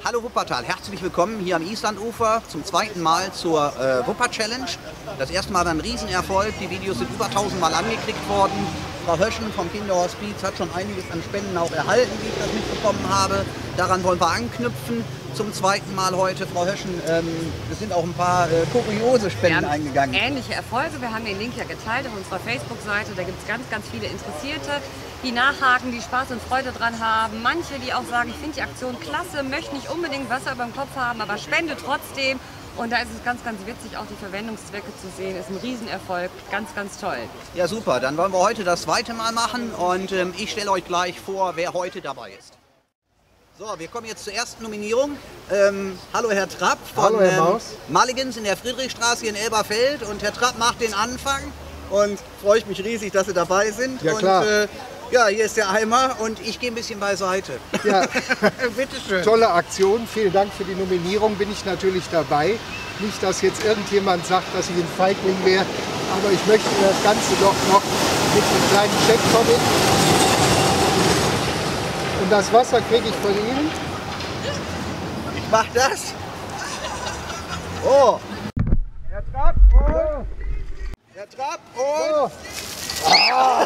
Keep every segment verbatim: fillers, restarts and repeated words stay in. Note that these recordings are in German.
Hallo Wuppertal, herzlich willkommen hier am Islandufer zum zweiten Mal zur äh, Wupper Challenge. Das erste Mal ein Riesenerfolg, die Videos sind über tausend Mal angeklickt worden. Frau Höschen vom Kinderhospiz hat schon einiges an Spenden auch erhalten, wie ich das mitbekommen habe. Daran wollen wir anknüpfen. Zum zweiten Mal heute, Frau Höschen, ähm, es sind auch ein paar äh, kuriose Spenden eingegangen. Ähnliche Erfolge, wir haben den Link ja geteilt auf unserer Facebook-Seite, da gibt es ganz, ganz viele Interessierte, die nachhaken, die Spaß und Freude dran haben. Manche, die auch sagen, ich finde die Aktion klasse, möchte nicht unbedingt Wasser über dem Kopf haben, aber spende trotzdem. Und da ist es ganz, ganz witzig, auch die Verwendungszwecke zu sehen. Ist ein Riesenerfolg, ganz, ganz toll. Ja super, dann wollen wir heute das zweite Mal machen und ähm, ich stelle euch gleich vor, wer heute dabei ist. So, wir kommen jetzt zur ersten Nominierung. Ähm, hallo Herr Trapp von hallo, Herr Maus. Ähm, Mulligans in der Friedrichstraße hier in Elberfeld. Und Herr Trapp macht den Anfang und freue ich mich riesig, dass Sie dabei sind. Ja, klar. Und, äh, ja, hier ist der Eimer und ich gehe ein bisschen beiseite. Ja. Bitte schön. Tolle Aktion, vielen Dank für die Nominierung, bin ich natürlich dabei. Nicht, dass jetzt irgendjemand sagt, dass ich ein Feigling wäre, aber ich möchte das Ganze doch noch mit einem kleinen Scheck verbinden. Und das Wasser kriege ich von Ihnen. Ich mach das. Oh. Herr Trapp und... Herr Trapp und... So. Ah.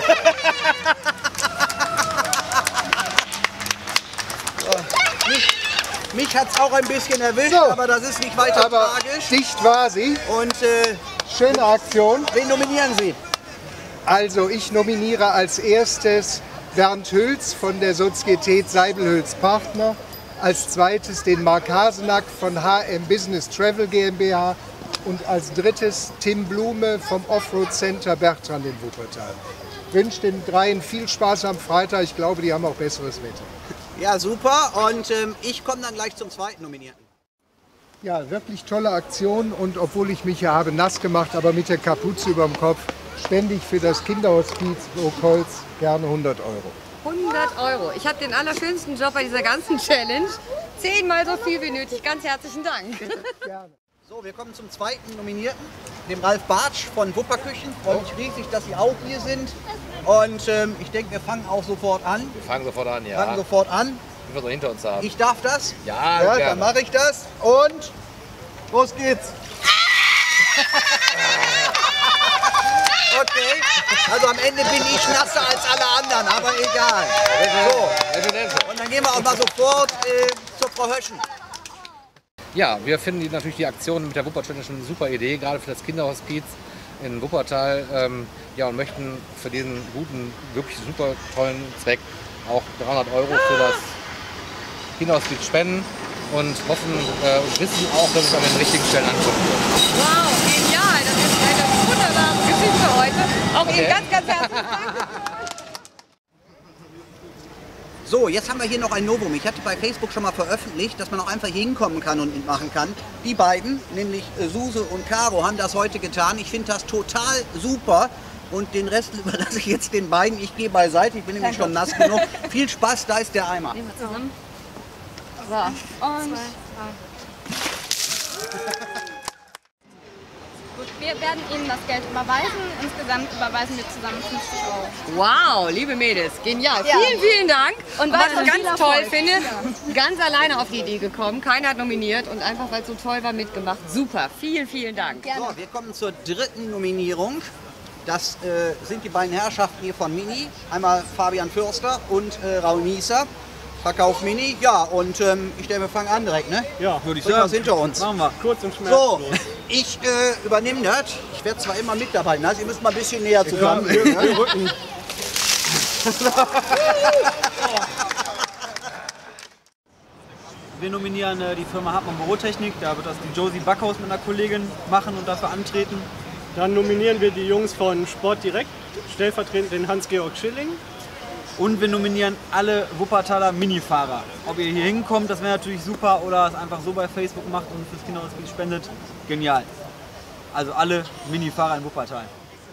Mich, mich hat es auch ein bisschen erwischt, So. aber das ist nicht weiter Aber tragisch. dicht war sie. Und äh, Schöne Aktion. wen nominieren Sie? Also ich nominiere als erstes Bernd Hülz von der Sozietät Seibel-Hülz Partner, als zweites den Marc Hasenack von H M Business Travel GmbH und als drittes Tim Blume vom Offroad Center Bertrand in Wuppertal. Ich wünsche den dreien viel Spaß am Freitag, ich glaube, die haben auch besseres Wetter. Ja, super. Und ähm, ich komme dann gleich zum zweiten Nominierten. Ja, wirklich tolle Aktion und obwohl ich mich ja habe nass gemacht, aber mit der Kapuze über dem Kopf, spende ich für das Kinderhospiz Burgholz gerne hundert Euro. hundert Euro. Ich habe den allerschönsten Job bei dieser ganzen Challenge. Zehnmal so viel wie nötig. Ganz herzlichen Dank. Gerne. So, wir kommen zum zweiten Nominierten, dem Ralf Bartsch von Wupperküchen. Freue mich riesig, dass Sie auch hier sind. Und ähm, ich denke, wir fangen auch sofort an. Wir fangen sofort an, ja. Fangen sofort an. Die wir so hinter uns haben. Ich darf das? Ja, ja gerne. Dann mache ich das. Und los geht's. Okay, also am Ende bin ich nasser als alle anderen, aber egal. So. Und dann gehen wir auch mal sofort äh, zur Frau Höschen. Ja, wir finden die, natürlich die Aktion mit der Wupper Challenge eine super Idee, gerade für das Kinderhospiz in Wuppertal. Ähm, ja, und möchten für diesen guten, wirklich super tollen Zweck auch dreihundert Euro für das Kinderhospiz spenden und hoffen äh, und wissen auch, dass es an den richtigen Stellen ankommen wird. Wow, genial. Das ist eine wunderbare Geschichte heute. Auch Okay. Ihnen ganz, ganz herzlichen Dank. So, jetzt haben wir hier noch ein Novum. Ich hatte bei Facebook schon mal veröffentlicht, dass man auch einfach hier hinkommen kann und mitmachen kann. Die beiden, nämlich äh, Suse und Caro, haben das heute getan. Ich finde das total super. Und den Rest überlasse ich jetzt den beiden. Ich gehe beiseite, ich bin nämlich schon nass genug. Viel Spaß, da ist der Eimer. Nehmen wir zusammen. So, und... Gut, wir werden Ihnen das Geld überweisen. Insgesamt überweisen wir zusammen fünfzig Euro. Wow, liebe Mädels, genial. Ja. Vielen, vielen Dank. Und, Und was ich weiterhin viel ganz toll Erfolg. finde, ganz alleine auf die Idee gekommen. Keiner hat nominiert und einfach, weil es so toll war, mitgemacht. Super, vielen, vielen Dank. Gerne. So, wir kommen zur dritten Nominierung. Das äh, sind die beiden Herrschaften hier von Mini. Einmal Fabian Fürster und äh, Raul Nieser. Verkauf Mini. Ja, und ähm, ich denke, wir fangen an direkt, ne? Ja, würde ich Bringen sagen. wir's hinter uns. Machen wir. Kurz und schmerzlos. So, ich äh, übernehme das. Ich werde zwar immer mit dabei, also ihr müsst mal ein bisschen näher zusammen. Wir, wir rücken. Wir nominieren äh, die Firma Hartmann Bürotechnik. Da wird das die Josie Backhaus mit einer Kollegin machen und dafür antreten. Dann nominieren wir die Jungs von Sport Direkt, stellvertretend den Hans-Georg Schilling. Und wir nominieren alle Wuppertaler Minifahrer. Ob ihr hier hinkommt, das wäre natürlich super, oder es einfach so bei Facebook macht und fürs Kinderhospiz spendet. Genial. Also alle Minifahrer in Wuppertal.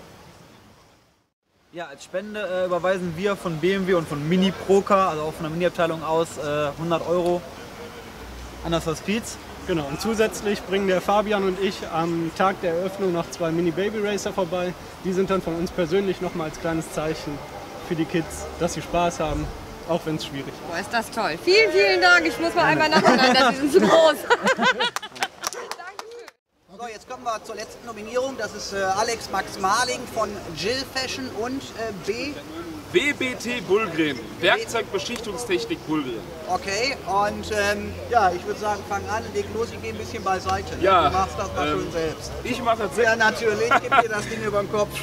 Ja, als Spende äh, überweisen wir von B M W und von Mini Procar, also auch von der Mini-Abteilung aus, äh, hundert Euro an das Hospiz. Genau, und zusätzlich bringen der Fabian und ich am Tag der Eröffnung noch zwei Mini-Baby-Racer vorbei. Die sind dann von uns persönlich nochmal als kleines Zeichen für die Kids, dass sie Spaß haben auch wenn es schwierig ist. Boah, ist das toll. Vielen, vielen Dank. Ich muss mal einmal nacheinander, Sie sind zu groß. So, jetzt kommen wir zur letzten Nominierung. Das ist äh, Alex Max Marling von Jill Fashion und äh, B. W B T Bullgren, Werkzeugbeschichtungstechnik Bullgren. Okay, und ähm, ja, ich würde sagen, fang an, leg los, ich gehe ein bisschen beiseite. Ne? Ja, Du machst das mal ähm, schön selbst. Ich mache das Ja, sehr. natürlich, gib dir das Ding über den Kopf.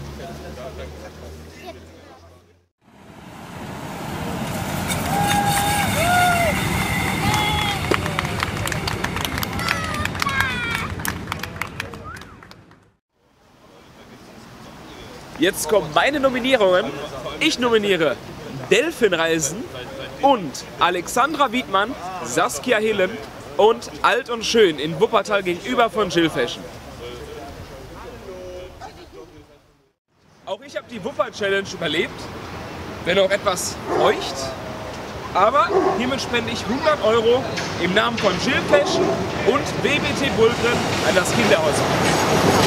Jetzt kommen meine Nominierungen. Ich nominiere Delfinreisen und Alexandra Wiedmann, Saskia Hillen und Alt und Schön in Wuppertal gegenüber von Jill Fashion. Auch ich habe die Wupper-Challenge überlebt, wenn auch etwas feucht. Aber hiermit spende ich hundert Euro im Namen von Jill Fashion und W B T Bullgren an das Kinderhaus.